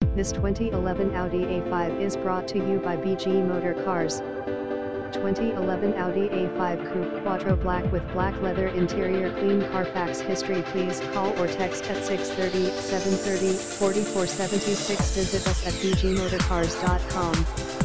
This 2011 Audi A5 is brought to you by BG Motor Cars. 2011 Audi A5 Coupe Quattro Black with black leather interior, clean Carfax history. Please call or text at 630-730-4476. Visit us at bgmotorcars.com.